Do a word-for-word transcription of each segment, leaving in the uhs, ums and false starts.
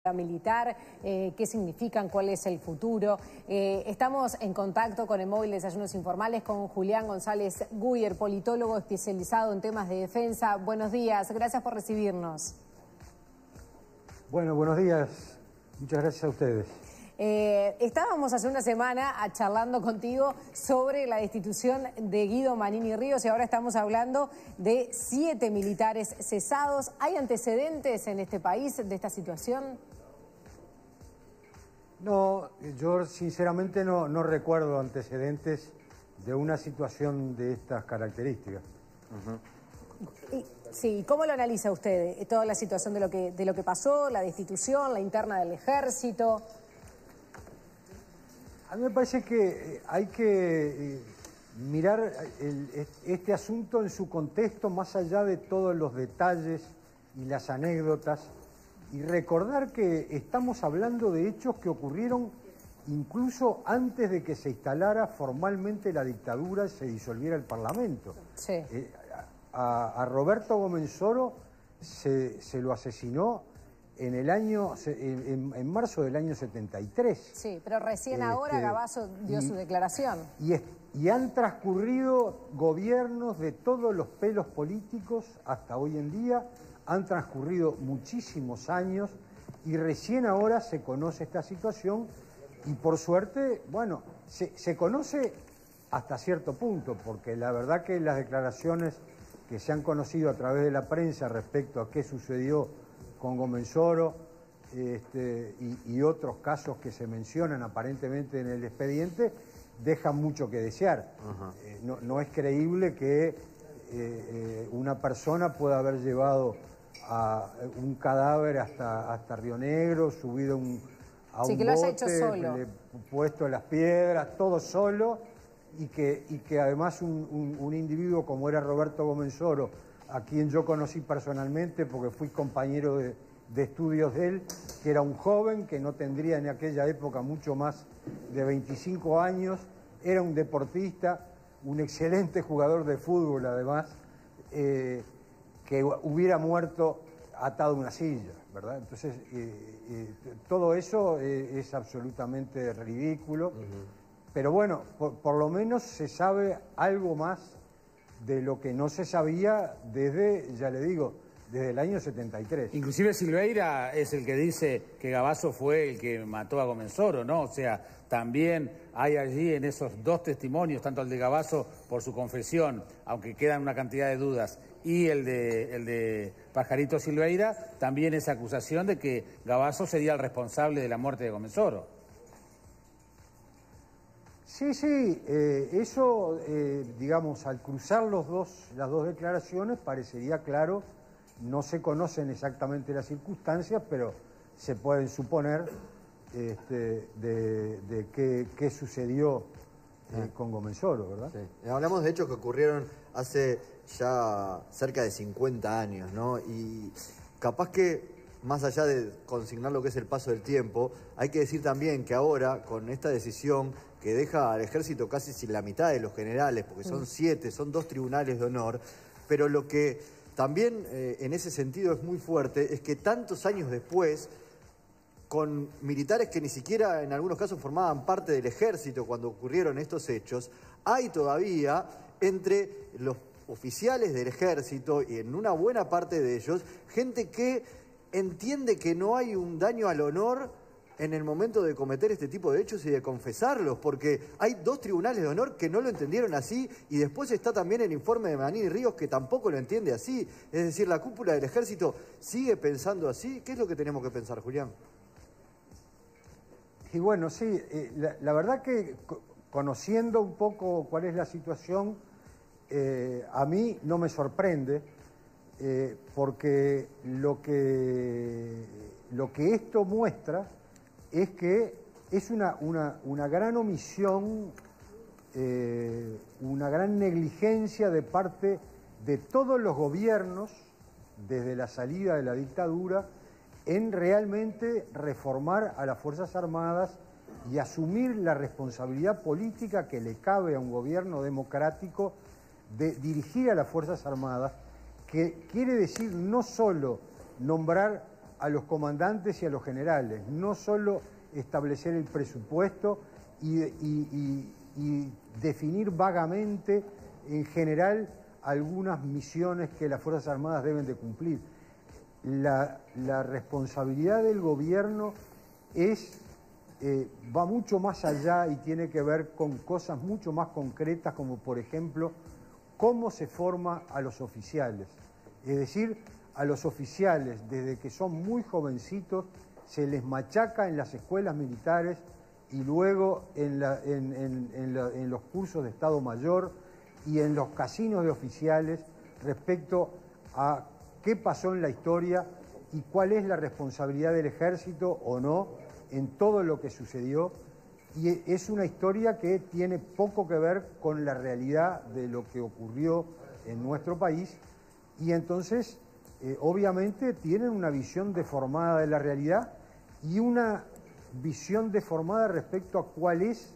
militar, eh, qué significan, cuál es el futuro. Eh, estamos en contacto con el móvil de Desayunos Informales con Julián González Guyer, politólogo especializado en temas de defensa. Buenos días, gracias por recibirnos. Bueno, buenos días. Muchas gracias a ustedes. Eh, estábamos hace una semana charlando contigo sobre la destitución de Guido Manini Ríos y ahora estamos hablando de siete militares cesados. ¿Hay antecedentes en este país de esta situación? No, yo sinceramente no, no recuerdo antecedentes de una situación de estas características. Uh-huh. Y, sí, ¿cómo lo analiza usted? Toda la situación de lo que, de lo que pasó, la destitución, la interna del ejército. A mí me parece que hay que mirar el, este asunto en su contexto, más allá de todos los detalles y las anécdotas, y recordar que estamos hablando de hechos que ocurrieron incluso antes de que se instalara formalmente la dictadura y se disolviera el Parlamento. Sí. Eh, a, a Roberto Gomenzoro se, se lo asesinó en el año en, en marzo del año setenta y tres. Sí, pero recién ahora este, Gavazo dio y, su declaración. Y, y han transcurrido gobiernos de todos los pelos políticos hasta hoy en día, han transcurrido muchísimos años y recién ahora se conoce esta situación y por suerte, bueno, se, se conoce hasta cierto punto, porque la verdad que las declaraciones que se han conocido a través de la prensa respecto a qué sucedió con Gomenzoro este, y, y otros casos que se mencionan aparentemente en el expediente, dejan mucho que desear. Uh-huh. eh, no, no es creíble que eh, eh, una persona pueda haber llevado a un cadáver hasta, hasta Río Negro, subido un, a sí, un que lo bote, haya hecho solo. Le, puesto las piedras, todo solo, y que, y que además un, un, un individuo como era Roberto Gomenzoro, a quien yo conocí personalmente porque fui compañero de, de estudios de él, que era un joven que no tendría en aquella época mucho más de veinticinco años, era un deportista, un excelente jugador de fútbol además, eh, que hubiera muerto atado a una silla, ¿verdad? Entonces, eh, eh, todo eso eh, es absolutamente ridículo, uh-huh. Pero bueno, por, por lo menos se sabe algo más de lo que no se sabía desde, ya le digo, desde el año setenta y tres. Inclusive Silveira es el que dice que Gavazo fue el que mató a Gomenzoro, ¿no? O sea, también hay allí en esos dos testimonios, tanto el de Gavazo por su confesión, aunque quedan una cantidad de dudas, y el de, el de Pajarito Silveira, también esa acusación de que Gavazo sería el responsable de la muerte de Gomenzoro. Sí, sí, eh, eso, eh, digamos, al cruzar los dos, las dos declaraciones parecería claro, no se conocen exactamente las circunstancias, pero se pueden suponer este, de, de qué, qué sucedió eh, con Gomenzoro, ¿verdad? Sí. Hablamos de hechos que ocurrieron hace ya cerca de cincuenta años, ¿no? Y capaz que, más allá de consignar lo que es el paso del tiempo, hay que decir también que ahora, con esta decisión que deja al ejército casi sin la mitad de los generales, porque son siete, son dos tribunales de honor, pero lo que también eh, en ese sentido es muy fuerte es que tantos años después, con militares que ni siquiera en algunos casos formaban parte del ejército cuando ocurrieron estos hechos, hay todavía entre los oficiales del ejército y en una buena parte de ellos, gente que entiende que no hay un daño al honor en el momento de cometer este tipo de hechos y de confesarlos, porque hay dos tribunales de honor que no lo entendieron así, y después está también el informe de Manini Ríos que tampoco lo entiende así. Es decir, la cúpula del ejército sigue pensando así. ¿Qué es lo que tenemos que pensar, Julián? Y bueno, sí, eh, la, la verdad que conociendo un poco cuál es la situación, eh, a mí no me sorprende, eh, porque lo que, lo que esto muestra es que es una, una, una gran omisión, eh, una gran negligencia de parte de todos los gobiernos, desde la salida de la dictadura, en realmente reformar a las Fuerzas Armadas y asumir la responsabilidad política que le cabe a un gobierno democrático de dirigir a las Fuerzas Armadas, que quiere decir no solo nombrar a los comandantes y a los generales, no solo establecer el presupuesto y, y, y, y definir vagamente, en general, algunas misiones que las Fuerzas Armadas deben de cumplir. La, la responsabilidad del gobierno es, eh, va mucho más allá y tiene que ver con cosas mucho más concretas, como por ejemplo, cómo se forma a los oficiales. Es decir, a los oficiales, desde que son muy jovencitos, se les machaca en las escuelas militares y luego en, la, en, en, en, la, en los cursos de Estado Mayor y en los casinos de oficiales respecto a qué pasó en la historia y cuál es la responsabilidad del ejército o no en todo lo que sucedió. Y es una historia que tiene poco que ver con la realidad de lo que ocurrió en nuestro país y entonces eh, obviamente tienen una visión deformada de la realidad y una visión deformada respecto a cuál es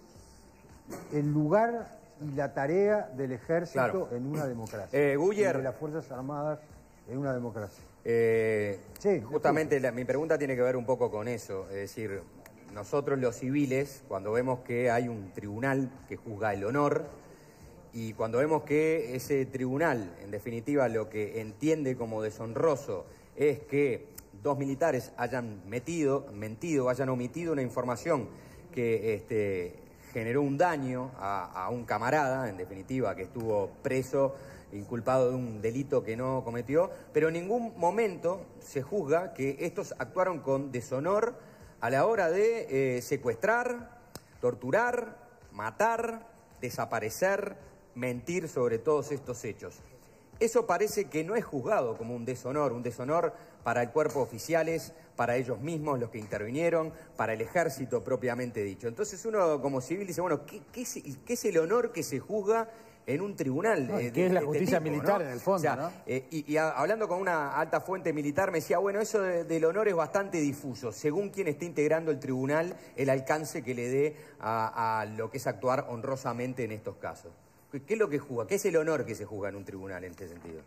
el lugar y la tarea del ejército claro. en una democracia. Eh, Guller, y de las Fuerzas Armadas en una democracia. Eh, sí, justamente la, mi pregunta tiene que ver un poco con eso, es decir, nosotros los civiles, cuando vemos que hay un tribunal que juzga el honor y cuando vemos que ese tribunal, en definitiva, lo que entiende como deshonroso es que dos militares hayan metido, mentido, hayan omitido una información que este, generó un daño a, a un camarada, en definitiva, que estuvo preso, inculpado de un delito que no cometió, pero en ningún momento se juzga que estos actuaron con deshonor a la hora de eh, secuestrar, torturar, matar, desaparecer, mentir sobre todos estos hechos. Eso parece que no es juzgado como un deshonor, un deshonor para el cuerpo de oficiales, para ellos mismos, los que intervinieron, para el ejército propiamente dicho. Entonces uno como civil dice, bueno, ¿qué, qué, es, qué es el honor que se juzga en un tribunal? No, eh, ¿qué es la de justicia tipo, militar, ¿no? en el fondo? O sea, ¿no? eh, y, y a, hablando con una alta fuente militar me decía, bueno, eso de, del honor es bastante difuso, según quien esté integrando el tribunal, el alcance que le dé a, a lo que es actuar honrosamente en estos casos. ¿Qué es lo que juzga? ¿Qué es el honor que se juzga en un tribunal en este sentido?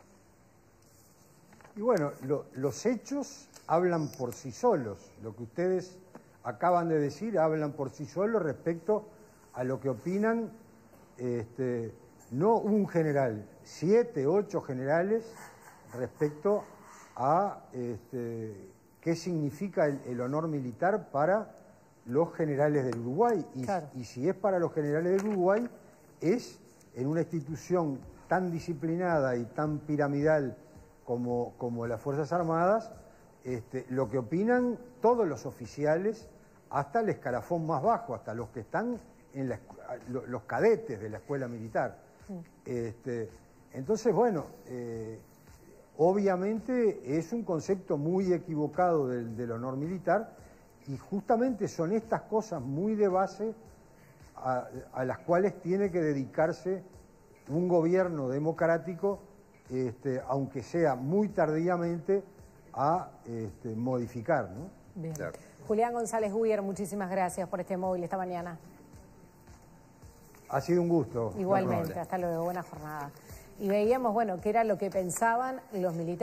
Y bueno, lo, los hechos hablan por sí solos. Lo que ustedes acaban de decir hablan por sí solos respecto a lo que opinan este, no un general, siete, ocho generales respecto a este, qué significa el, el honor militar para los generales del Uruguay. Y, claro. y si es para los generales del Uruguay, es en una institución tan disciplinada y tan piramidal como, como las Fuerzas Armadas, este, lo que opinan todos los oficiales hasta el escalafón más bajo, hasta los que están en la, los cadetes de la escuela militar. Sí. Este, entonces, bueno, eh, obviamente es un concepto muy equivocado del, del honor militar y justamente son estas cosas muy de base a, a las cuales tiene que dedicarse un gobierno democrático, este, aunque sea muy tardíamente, a este, modificar, ¿no? Bien. Claro. Julián González Guiller, muchísimas gracias por este móvil esta mañana. Ha sido un gusto. Igualmente, hasta luego, buena jornada. Y veíamos, bueno, qué era lo que pensaban los militares.